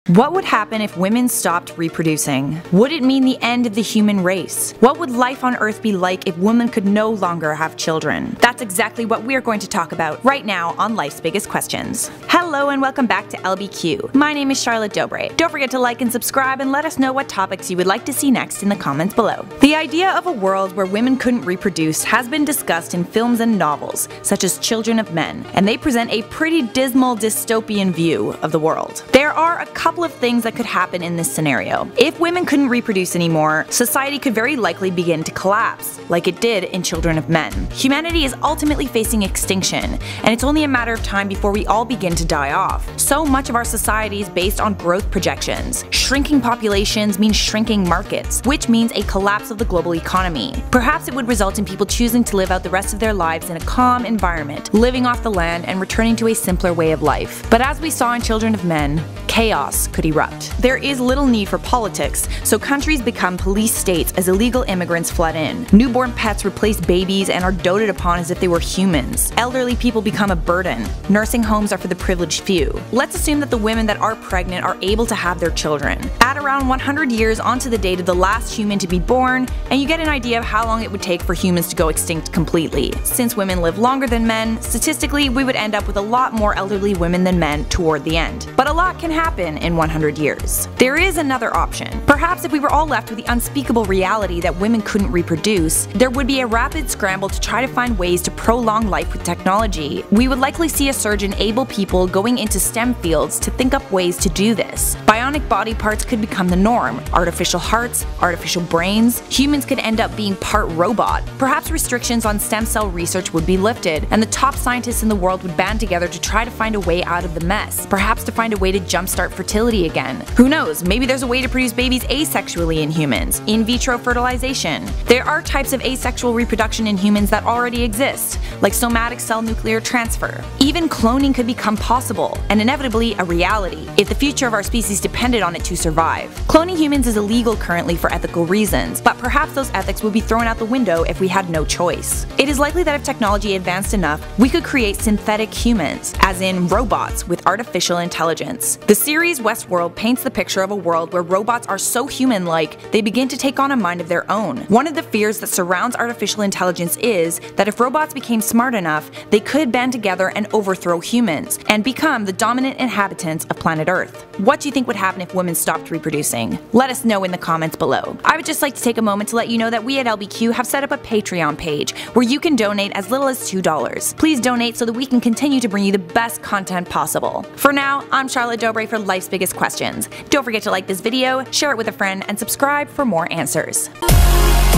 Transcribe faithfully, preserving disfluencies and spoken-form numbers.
What would happen if women stopped reproducing? Would it mean the end of the human race? What would life on Earth be like if women could no longer have children? That's exactly what we're going to talk about right now on Life's Biggest Questions. Hello and welcome back to L B Q. My name is Charlotte Dobre. Don't forget to like and subscribe and let us know what topics you would like to see next in the comments below. The idea of a world where women couldn't reproduce has been discussed in films and novels, such as Children of Men, and they present a pretty dismal dystopian view of the world. There are a couple of things that could happen in this scenario. If women couldn't reproduce anymore, society could very likely begin to collapse, like it did in Children of Men. Humanity is ultimately facing extinction, and it's only a matter of time before we all begin to die off. So much of our society is based on growth projections. Shrinking populations mean shrinking markets, which means a collapse of the global economy. Perhaps it would result in people choosing to live out the rest of their lives in a calm environment, living off the land and returning to a simpler way of life. But as we saw in Children of Men, chaos could erupt. There is little need for politics, so countries become police states as illegal immigrants flood in. Newborn pets replace babies and are doted upon as if they were humans. Elderly people become a burden. Nursing homes are for the privileged few. Let's assume that the women that are pregnant are able to have their children. Add around one hundred years onto the date of the last human to be born, and you get an idea of how long it would take for humans to go extinct completely. Since women live longer than men, statistically we would end up with a lot more elderly women than men toward the end. But a lot can happen in one hundred years. There is another option. Perhaps if we were all left with the unspeakable reality that women couldn't reproduce, there would be a rapid scramble to try to find ways to prolong life with technology. We would likely see a surge in able people going into STEM fields to think up ways to do this. Bionic body parts could become the norm. Artificial hearts, artificial brains. Humans could end up being part robot. Perhaps restrictions on stem cell research would be lifted, and the top scientists in the world would band together to try to find a way out of the mess. Perhaps to find a way to jumpstart fertility again. Who knows, maybe there's a way to produce babies asexually in humans. In vitro fertilization. There are types of asexual reproduction in humans that already exist, like somatic cell nuclear transfer. Even cloning could become possible, and inevitably a reality, if the future of our species depended on it to survive. Cloning humans is illegal currently for ethical reasons, but perhaps those ethics would be thrown out the window if we had no choice. It is likely that if technology advanced enough, we could create synthetic humans, as in robots with artificial intelligence. The series Westworld paints the picture of a world where robots are so human-like they begin to take on a mind of their own. One of the fears that surrounds artificial intelligence is that if robots became smart enough, they could band together and overthrow humans, and become the dominant inhabitants of planet Earth. What do you think would happen if women stopped reproducing? Let us know in the comments below. I would just like to take a moment to let you know that we at L B Q have set up a Patreon page where you can donate as little as two dollars. Please donate so that we can continue to bring you the best content possible. For now, I'm Charlotte Dobre for Life's Biggest Questions. Don't forget to like this video, share it with a friend, and subscribe for more answers.